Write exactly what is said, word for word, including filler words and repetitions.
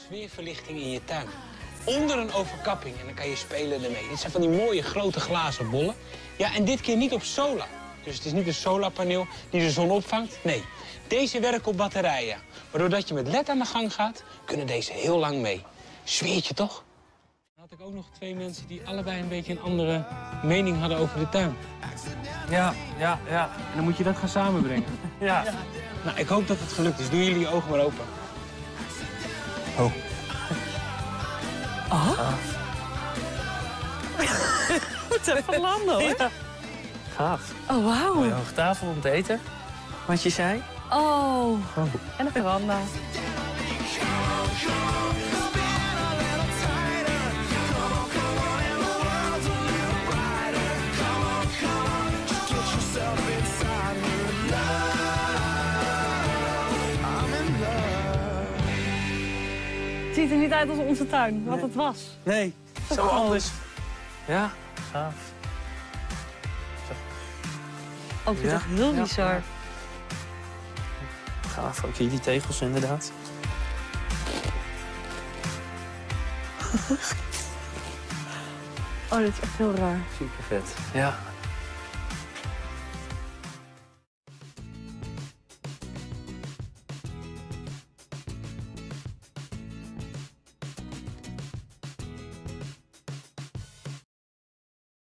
sfeerverlichting in je tuin. Onder een overkapping en dan kan je spelen ermee. Dit zijn van die mooie grote glazen bollen. Ja, en dit keer niet op solar. Dus het is niet een solarpaneel die de zon opvangt. Nee, deze werken op batterijen. Maar doordat je met L E D aan de gang gaat, kunnen deze heel lang mee. Zweertje toch? Dan had ik ook nog twee mensen die allebei een beetje een andere mening hadden over de tuin. Ja, ja, ja. En dan moet je dat gaan samenbrengen. Ja. Ja. Nou, ik hoop dat het gelukt is. Doe jullie je ogen maar open. Oh. Oh? Ah. Goed even landen, hoor. Ja. Gaaf. Oh, wauw. Mooie hoge tafel om te eten. Wat je zei. Oh. oh. En een veranda. Het ziet er niet uit als onze tuin, wat nee. het was. Nee, zo oh. anders. Ja, gaaf. Oh, ik vind het ja. echt heel ja. bizar. Ja. Gaaf, ook hier die tegels inderdaad. Oh, dit is echt heel raar. Super vet. Ja.